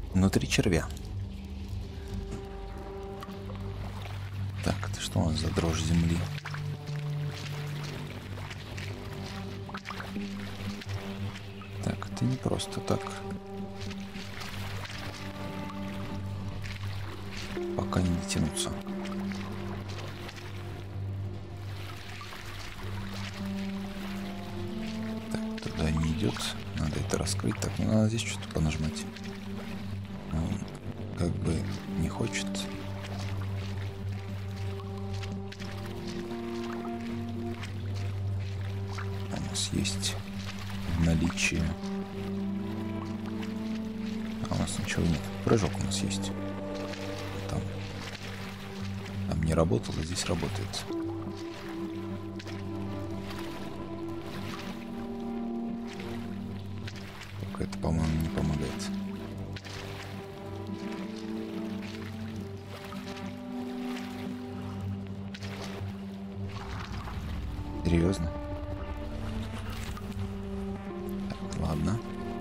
Внутри червя. Так, это что у нас за дрожь земли? Так, это не просто так. Пока не дотянуться. Так, туда не идет. Надо это раскрыть. Так, ну надо здесь что-то понажимать. Он как бы не хочет. У нас есть в наличии. А у нас ничего нет. Прыжок у нас есть. Там не работало, здесь работает. Только это, по-моему, не помогает. Серьезно? Так, ладно.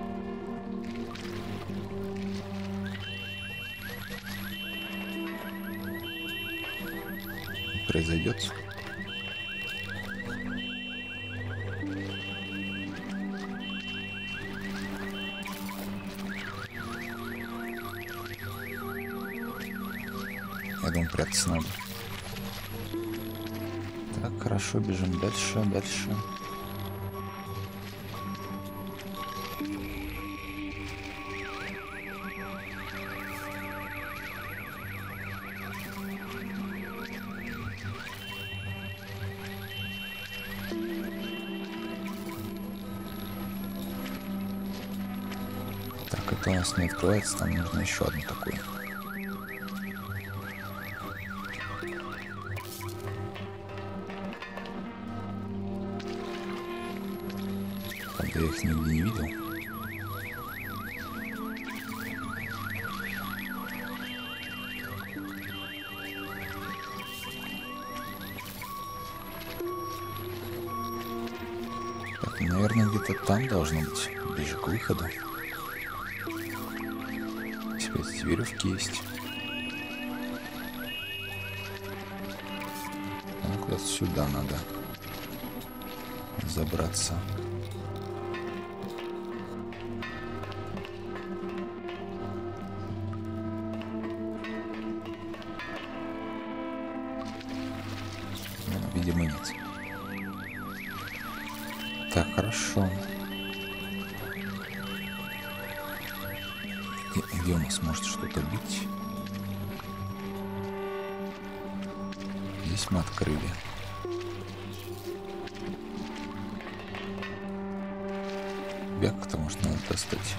Произойдет. Я думаю, прятаться надо. Так, хорошо, бежим дальше, дальше. Так, это у нас не открывается, там нужно еще одну такую. Правда, я их нигде не видел. Так, наверное, где-то там должно быть, ближе к выходу. Эти веревки есть. Ну, куда-то сюда надо забраться. Ну, видимо, нет. Так, хорошо. Где у нас может что-то быть? Здесь мы открыли. Бяг-то, может, надо достать.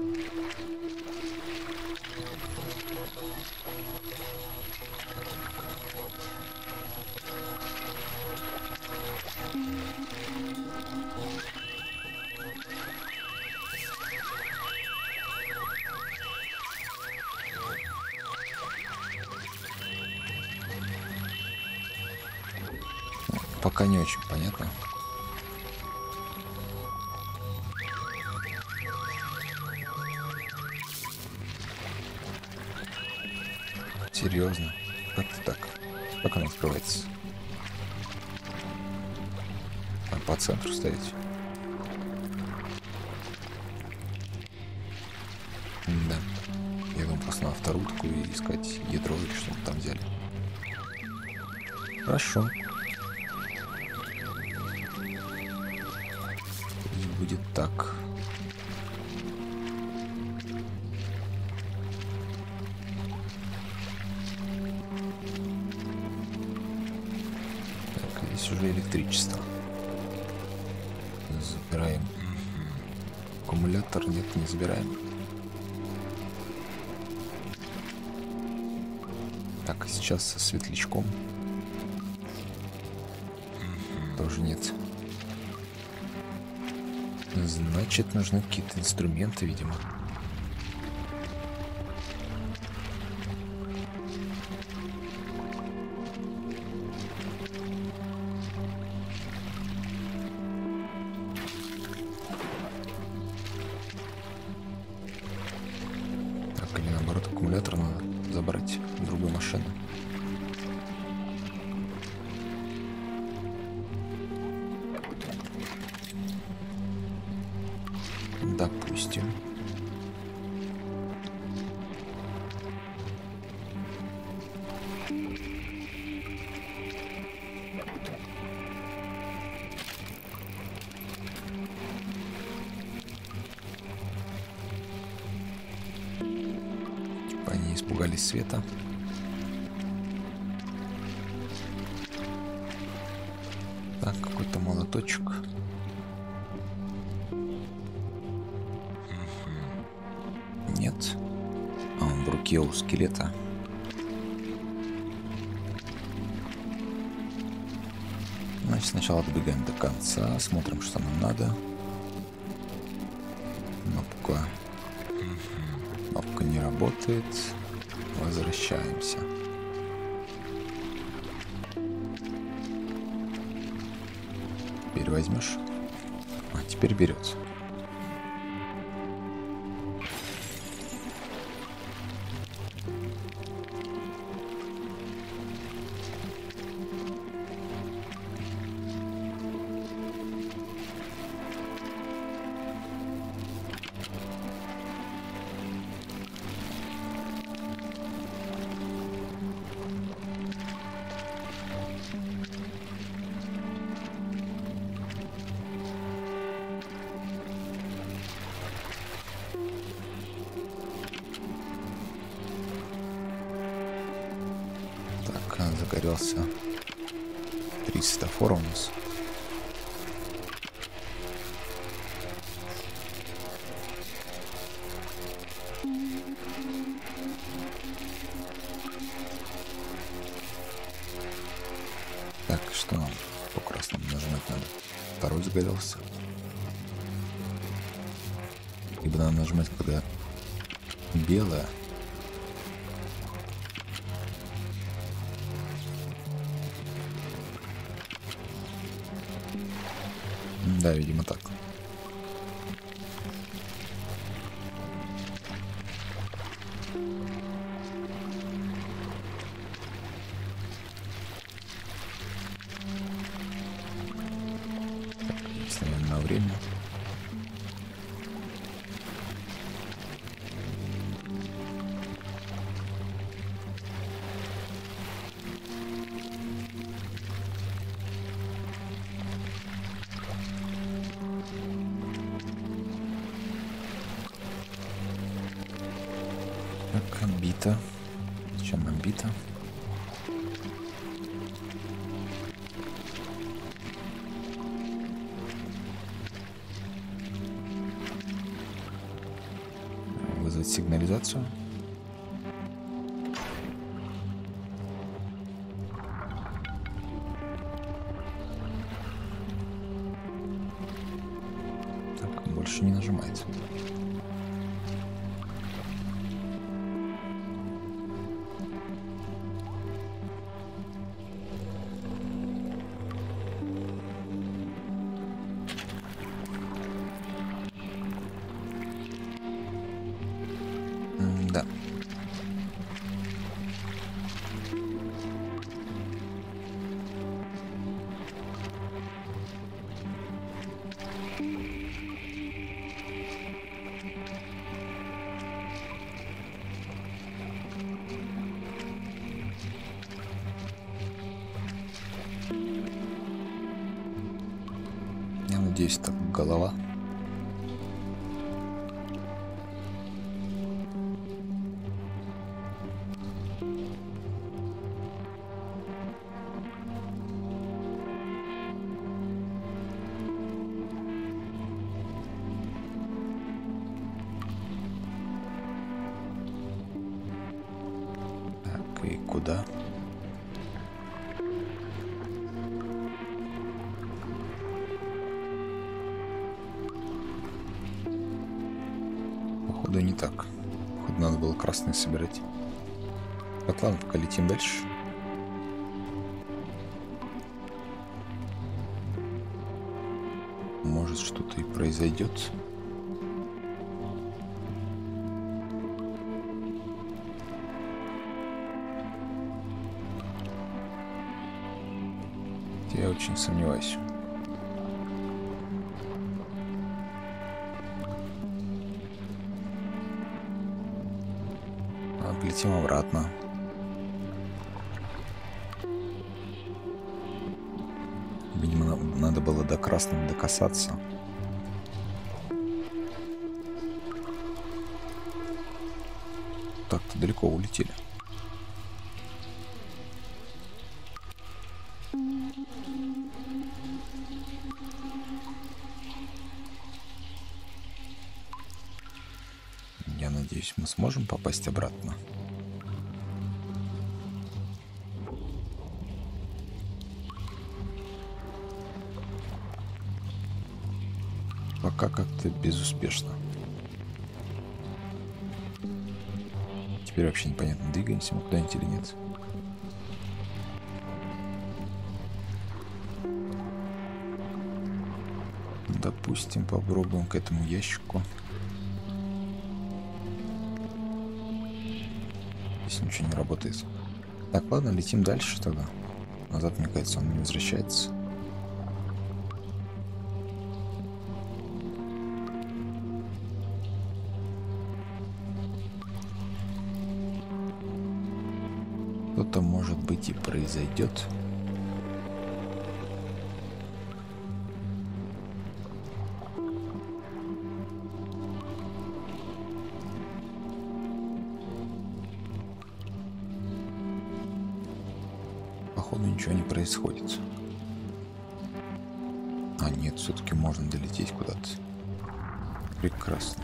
Пока не очень понятно. Серьезно? Как-то так. Как она открывается? Там по центру ставить? Да. Я думаю, просто на вторую такую искать ядро или что-то там взяли. Хорошо. Будет так. Так, здесь уже электричество. Забираем. Аккумулятор нет, не забираем. Так, сейчас со светлячком. Тоже нет. Значит, нужны какие-то инструменты, видимо. Так, аккумулятор надо забрать в другую машину. Допустим. Они испугались света. Так, какой-то молоточек. Нет. А он в руке у скелета. Значит, сначала добегаем до конца, смотрим, что нам надо. Кнопка не работает. Возвращаемся. Теперь возьмешь? А, теперь берется. Загорелся 300 фор у нас. Так, что нам по красному нажимать надо? Второй загорелся. Либо надо нажимать, когда белое. Да, видимо так. Ставим на время. Так, амбита. Зачем амбита? Вызвать сигнализацию. Так, больше не нажимается. Да. Я надеюсь, так голова. Так, и куда? Походу не так. Походу надо было красные собирать. Так, ладно, пока летим дальше. Может, что-то и произойдет. Я очень сомневаюсь. Летим обратно. Видимо, надо было до красного докасаться. Так-то далеко улетели. Я надеюсь, мы сможем попасть обратно. Пока как-то безуспешно. Теперь вообще непонятно, двигаемся мы куда-нибудь или нет. Допустим, попробуем к этому ящику. Здесь ничего не работает. Так, ладно, летим дальше тогда. Назад, мне кажется, он не возвращается. Что-то, может быть, и произойдет. Походу, ничего не происходит. А нет, все-таки можно долететь куда-то. Прекрасно.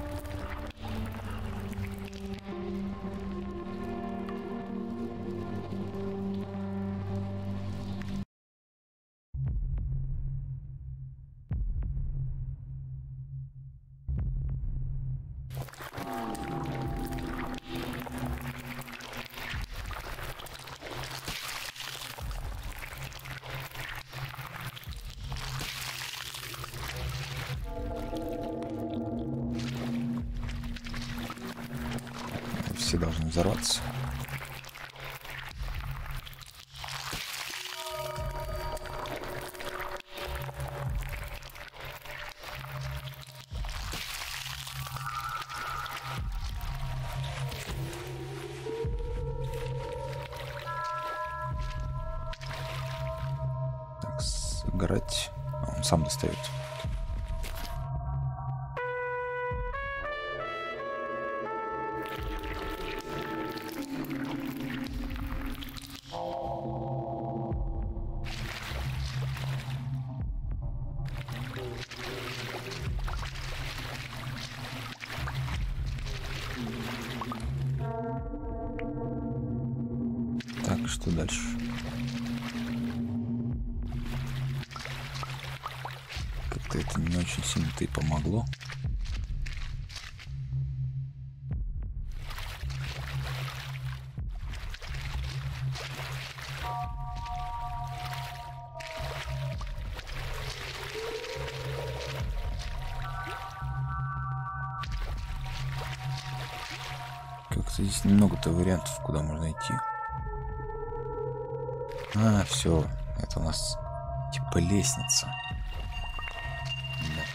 Все должны взорваться. Так, сгорать. Он сам достает. Так, что дальше? Как-то это не очень сильно-то и помогло. Как-то здесь немного-то вариантов, куда можно идти. А, все, это у нас типа лестница. Да.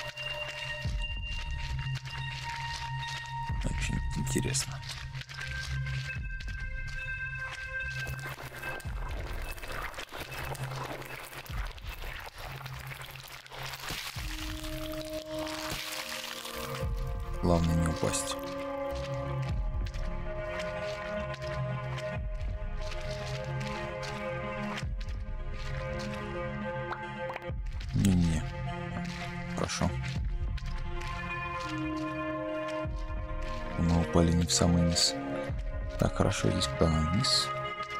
Очень интересно. Главное не упасть. Не-не-не. Хорошо. Мы упали не в самый низ. Так, хорошо, здесь куда нам вниз?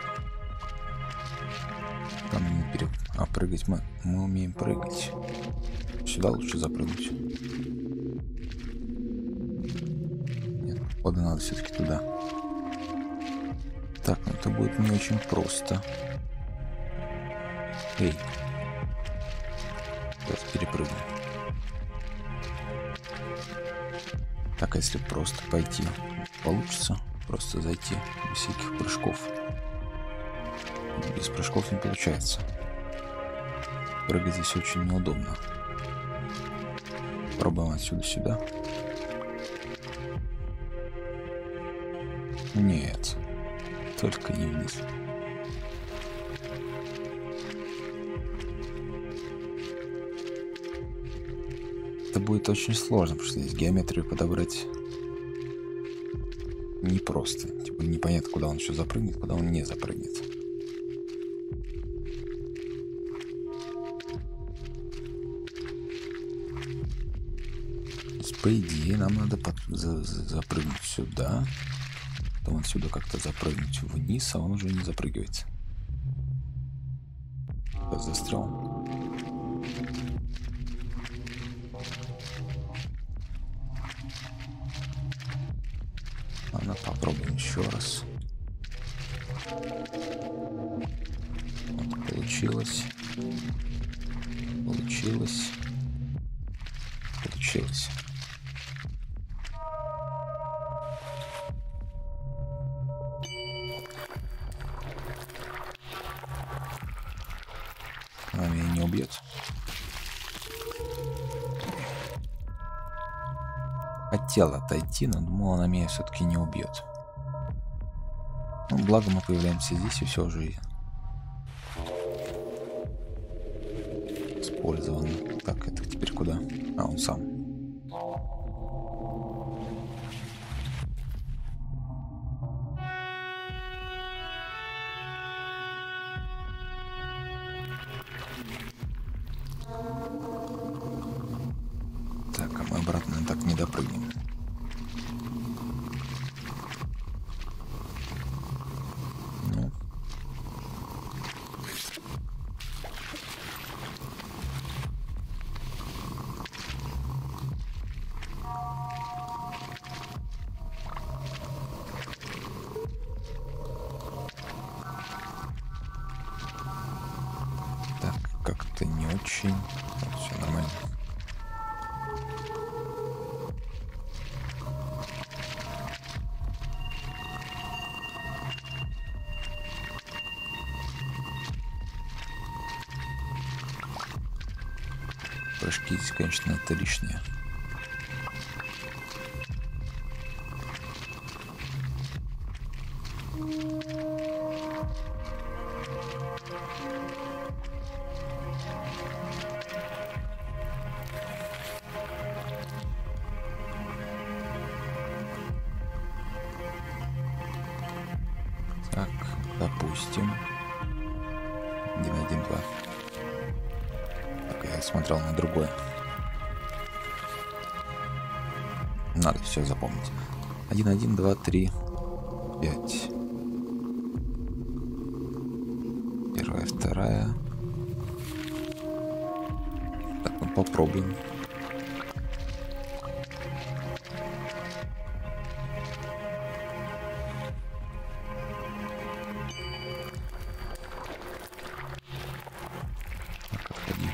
Там не переп... А прыгать мы умеем прыгать. Сюда лучше запрыгнуть. Нет, походу надо все-таки туда. Так, ну это будет не очень просто. Эй. Сейчас перепрыгну. Так, а если просто пойти? Получится? Просто зайти без всяких прыжков. Без прыжков не получается. Прыгать здесь очень неудобно. Пробуем отсюда сюда. Нет, только не вниз. Это будет очень сложно, потому что здесь геометрию подобрать непросто. Типа непонятно, куда он еще запрыгнет, куда он не запрыгнет. То есть, по идее, нам надо запрыгнуть сюда. Потом отсюда как-то запрыгнуть вниз, а он уже не запрыгивается. Застрял. Ладно, попробуем еще раз. Вот, получилось. Получилось. Получилось. Она меня не убьет. Хотел отойти, но думал, она меня все-таки не убьет. Ну, благо мы появляемся здесь, и все уже использовано. Так, это теперь куда? А, он сам. Так, а мы обратно так не допрыгнем. Ну. Так, как-то не очень. Вот, все нормально. Прыжки здесь, конечно, это лишнее. Так, допустим. 1, 1, 2. Так, я смотрел на другое. Надо все запомнить. 1, 1, 2, 3, 5. Первая, вторая. Так, ну попробуем. Так, отходи.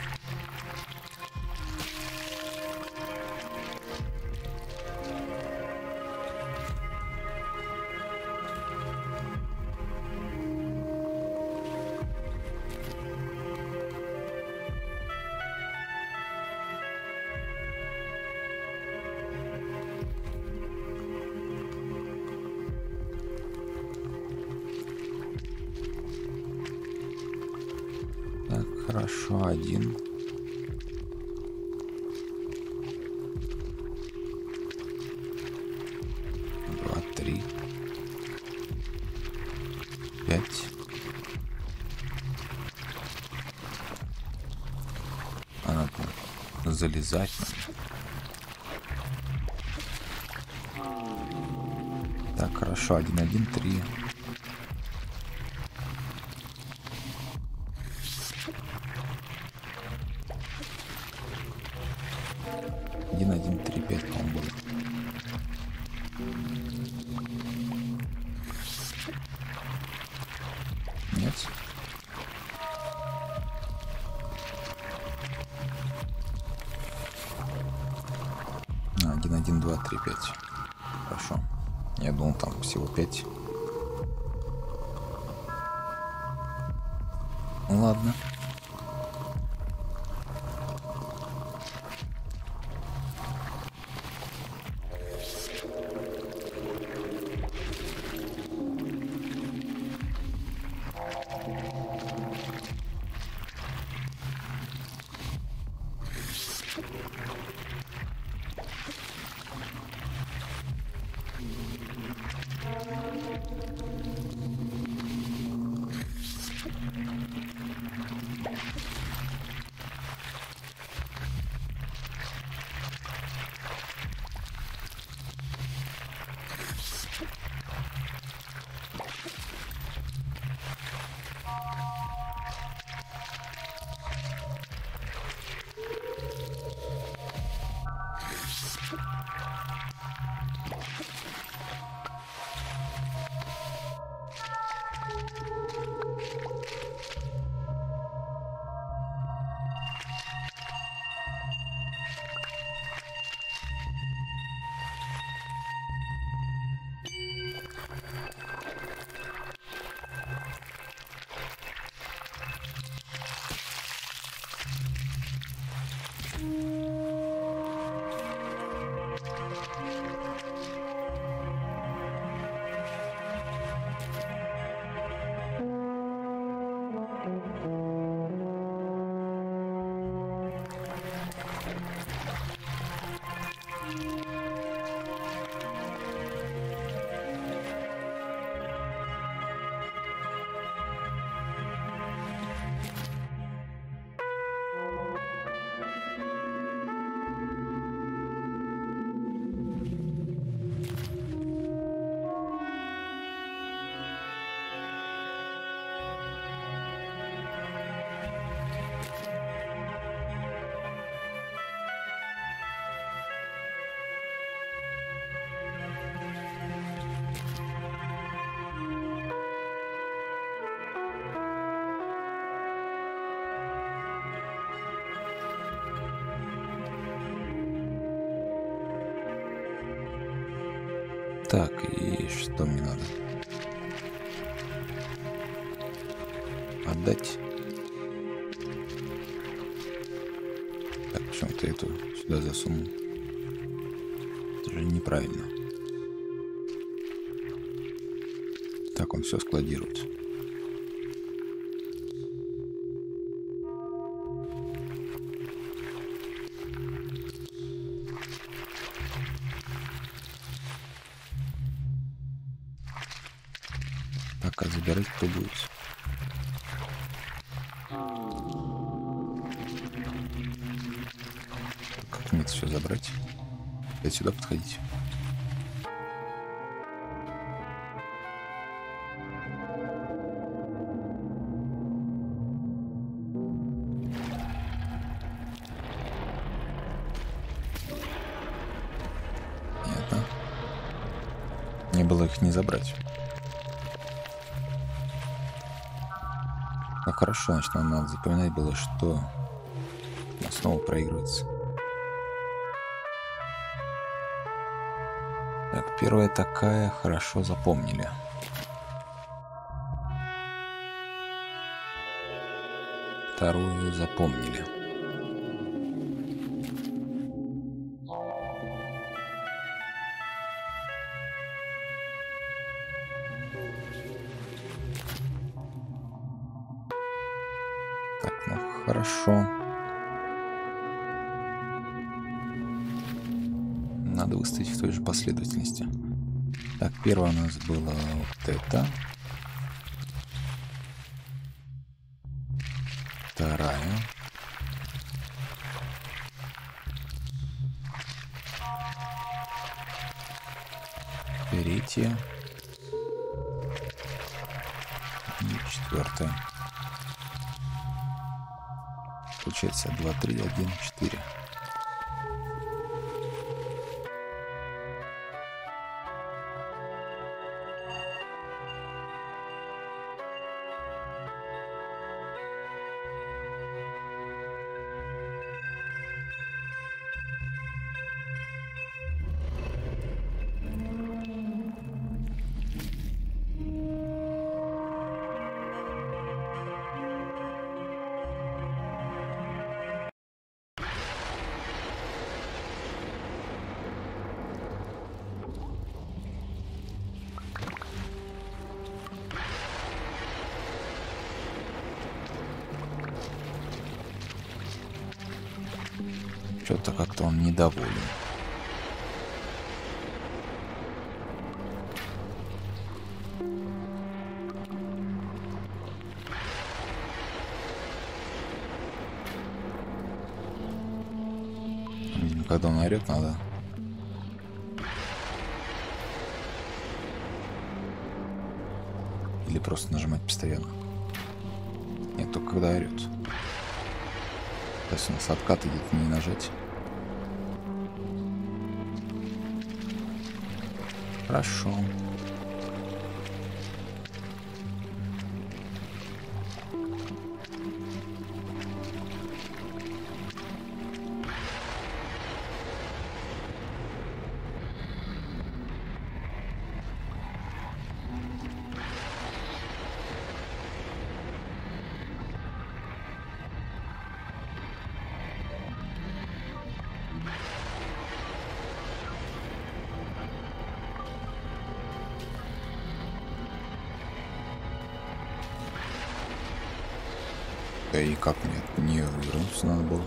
Так, хорошо, 1. 2, 3, 5. А надо залезать. Так, хорошо, 1, 1, 3. 1, 1, 3, 5, по-моему, было. Нет. А, 1, 1, 2, 3, 5. Хорошо. Я думал, там всего 5. Ну ладно. Так, и что мне надо? Отдать. Так, почему-то эту сюда засунул. Это же неправильно. Так он все складирует. Пока забирать кто будет. Как мне это все забрать? Опять сюда подходить. Понятно. Не было их не забрать. Как хорошо, значит, нам надо запоминать было, что снова проигрывается. Так, первая такая, хорошо запомнили. Вторую запомнили. Так, ну хорошо. Надо выставить в той же последовательности. Так, первое у нас было вот это. Вторая. Третья. И четвертая. Получается 2, 3, 1, 4. Что-то как-то он недоволен. Видимо, когда он орет, надо... Или просто нажимать постоянно. Нет, только когда орет. Сейчас у нас откат идет, не нажать. Хорошо. Да и как мне не вернуться надо было?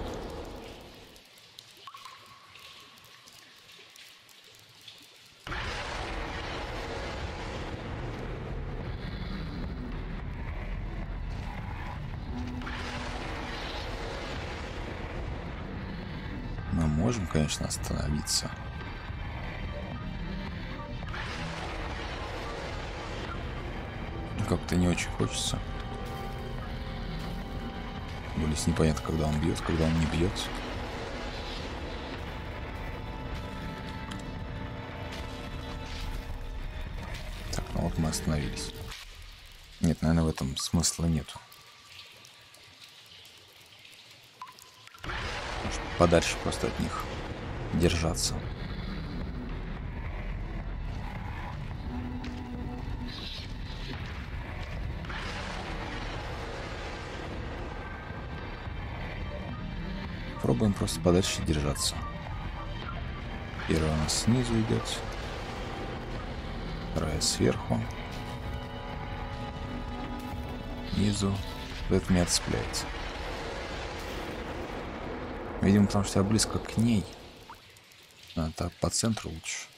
Мы можем, конечно, остановиться. Как-то не очень хочется. Более непонятно, когда он бьет, когда он не бьет. Так, ну вот мы остановились. Нет, наверное, в этом смысла нету. Может, подальше просто от них держаться. попробуем просто подальше держаться. Первая у нас снизу идет. Вторая сверху. Снизу. Это меня цепляется. Видимо, потому что я близко к ней. А так по центру лучше.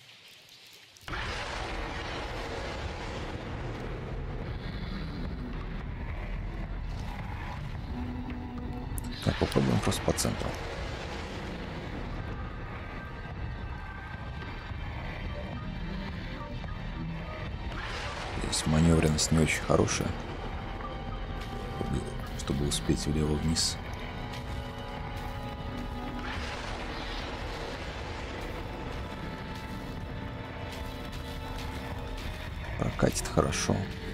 Так, попробуем просто по центру. Здесь маневренность не очень хорошая, чтобы успеть влево-вниз. Прокатит хорошо.